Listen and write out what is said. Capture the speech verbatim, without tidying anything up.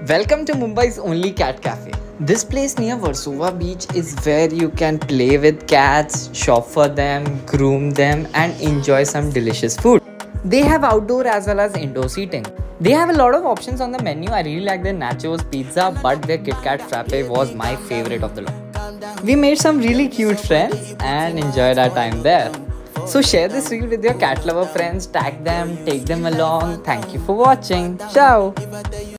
Welcome to Mumbai's only cat cafe. This place near Versova Beach is where you can play with cats, shop for them, groom them, and enjoy some delicious food. They have outdoor as well as indoor seating. They have a lot of options on the menu. I really like their nachos, pizza, but their Kit Kat frappe was my favorite of the lot. We made some really cute friends and enjoyed our time there. So share this reel with your cat lover friends, tag them, take them along. Thank you for watching. Ciao.